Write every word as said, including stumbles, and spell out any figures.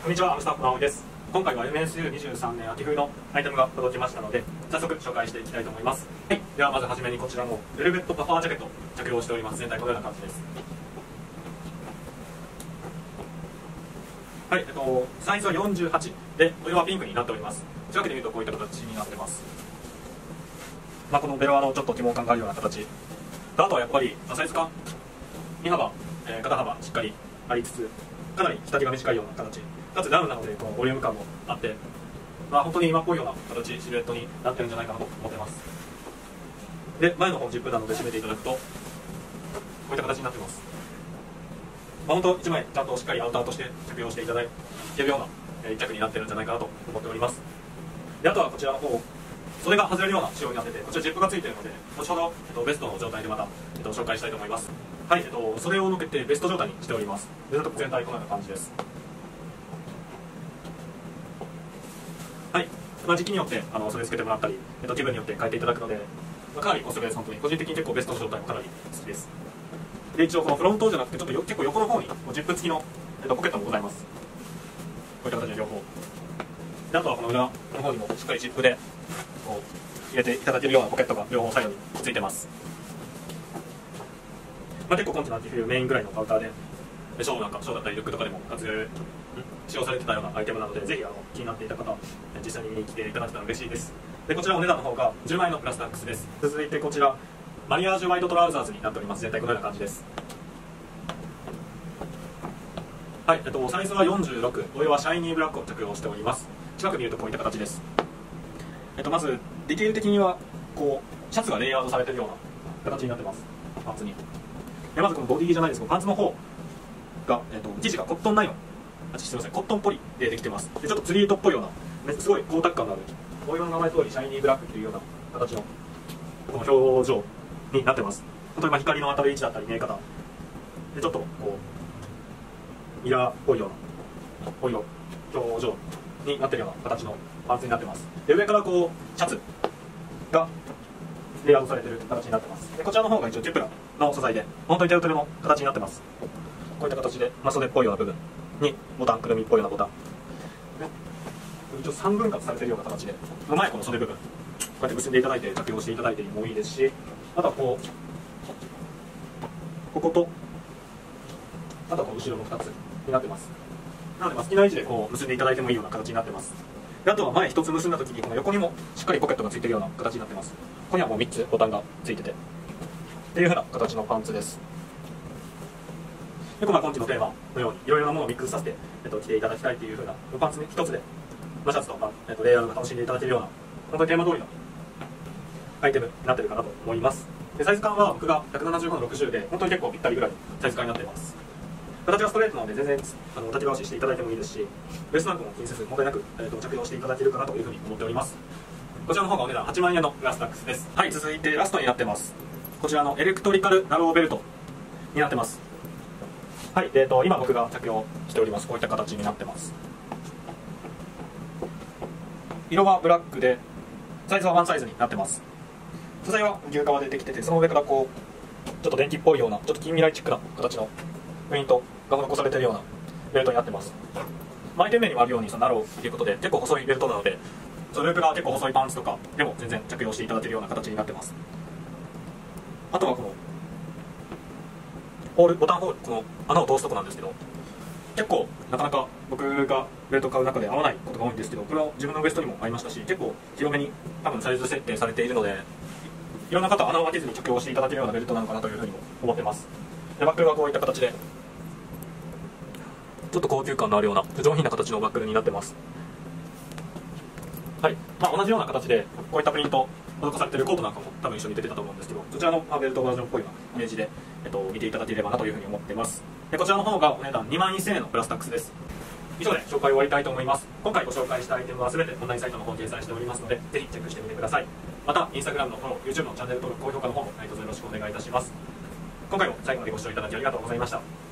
こんにちは、アムスターの直美です。今回は エムエスユーにじゅうさん 年秋冬のアイテムが届きましたので、早速紹介していきたいと思います。はい、ではまずはじめにこちらのベルベットパファージャケットを着用しております。全体このような感じです。はい、えっと、サイズはよんじゅうはちで、お色はピンクになっております。近くで見るとこういった形になってます。まあ、このベロアのちょっと起毛感があるような形。あとはやっぱりサイズ感、身幅、えー、肩幅しっかりありつつ、かなり着丈が短いような形。かつダウンなのでこのボリューム感もあって、まあ、本当に今っぽいような形、シルエットになってるんじゃないかなと思ってます。で、前の方ジップなので締めていただくと、こういった形になってます。まあ、本当いちまいちゃんとしっかりアウターとして着用していただいているような、えー、一着になってるんじゃないかなと思っております。で、あとはこちらの方、袖が外れるような仕様になってて、こちらジップがついているので、後ほど、えっと、ベストの状態でまた、えっと、紹介したいと思います。はい、えっと、袖をのけてベスト状態にしております。で、全体このような感じです。はい、まあ、時期によってあの袖つけてもらったり、えっと、気分によって変えていただくので、まあ、かなりおすすめです。本当に個人的に結構ベストの状態もかなり好きです。で、一応このフロントじゃなくてちょっとよ結構横の方にジップ付きの、えっと、ポケットもございます。こういった形で両方で、あとはこの裏の方にもしっかりジップでこう入れていただけるようなポケットが両方左右についてます。まあ、結構今季の秋冬メインぐらいのアウターでショーなんかショーだったりルックとかでも活用使用されてたようなアイテムなので、ぜひあの気になっていた方実際に見に来ていただけたら嬉しいです。で、こちらお値段の方がじゅうまんえんのプラスタックスです。続いてこちらマリアージュワイドトラウザーズになっております。全体このような感じです。はい、えっと、サイズはよんじゅうろく、上はシャイニーブラックを着用しております。近く見るとこういった形です。えっと、まずディテール的にはこうシャツがレイヤードされているような形になってます。パンツにで、まずこのボディじゃないですけど、パンツの方が、えっと、生地がコットンナイロン、あ、すみません、コットンポリでできてます。で、ちょっと釣り糸っぽいような、すごい光沢感のある、お色の名前通りシャイニーブラックというような形のこの表情になってます。本当にまあ光の当たる位置だったり見え方で、ちょっとこうミラーっぽいようなお色表情になってるような形のパンツになってます。で、上からこうシャツがレイアウトされている形になってます。で、こちらの方が一応テュプラの素材で本当に手写りの形になってます。こういった形で、まあ、袖っぽいような部分にボタン、くるみっぽいようなボタン一応さんぶん割されているような形で、前この袖部分こうやって結んでいただいて着用していただいてもいいですし、あとはこうここと、あとはこの後ろのふたつになってます。なので、まあ、好きな位置でこう結んでいただいてもいいような形になってます。で、あとは前ひとつ結んだ時にこの横にもしっかりポケットがついているような形になってます。ここにはもうみっつボタンがついててっていう風な形のパンツです。で、まあ、今季のテーマのようにいろいろなものをミックスさせて、えっと、着ていただきたいという風なパンツ一つで、まあ、シャツとか、えっと、レイヤードが楽しんでいただけるような本当にテーマ通りのアイテムになってるかなと思います。で、サイズ感は僕がひゃくななじゅうごのろくじゅうで本当に結構ぴったりぐらいのサイズ感になっています。形がストレートなので全然あの立ち回ししていただいてもいいですし、ベースなんかも気にせず問題なく、えー、と着用していただけるかなというふうに思っております。こちらの方がお値段はちまんえんのプラスタックスです。はい、続いてラストになってます。こちらのエレクトリカルナローベルトになってます。はい、えー、と今僕が着用しております。こういった形になってます。色はブラックでサイズはワンサイズになってます。素材は牛革でできてて、その上からこうちょっと電気っぽいようなちょっと近未来チックな形のプリントが施されているようなベルトになってます。前店名にもあるようにそのナローということで結構細いベルトなので、そのループが結構細いパンツとかでも全然着用していただけるような形になってます。あとはこのホール、ボタンホール、この穴を通すとこなんですけど、結構なかなか僕がベルト買う中で合わないことが多いんですけど、これは自分のウエストにも合いましたし、結構広めに多分サイズ設定されているので、いろんな方は穴を開けずに着用していただけるようなベルトなのかなというふうにも思ってます。で、バックルはこういった形でちょっと高級感のあるような上品な形のバックルになってます。はい、まあ、同じような形でこういったプリント施されているコートなんかも多分一緒に出てたと思うんですけど、そちらのベルトバージョンっぽいようなイメージで、えっと、見ていただければなというふうに思っています。で、こちらの方がお値段にまんせんえんのプラスタックスです。以上で紹介を終わりたいと思います。今回ご紹介したアイテムは全てオンラインサイトの方に掲載しておりますので、ぜひチェックしてみてください。また、インスタグラムのフォロー、YouTube のチャンネル登録、高評価の方も何卒よろしくお願いいたします。今回も最後までご視聴いただきありがとうございました。